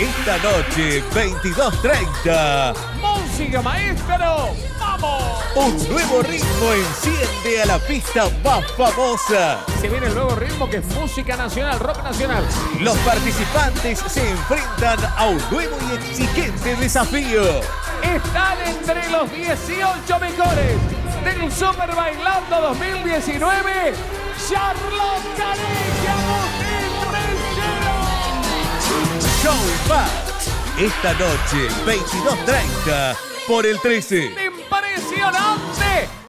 Esta noche, 22:30. ¡Música, maestro! ¡Vamos! Un nuevo ritmo enciende a la pista más famosa. Se viene el nuevo ritmo que es música nacional, rock nacional. Los participantes se enfrentan a un nuevo y exigente desafío. Están entre los 18 mejores del Super Bailando 2019. Charlotte Canella, Agustín Reyero. Show y Paz. Esta noche, 22:30, por el 13. ¡Impresionante!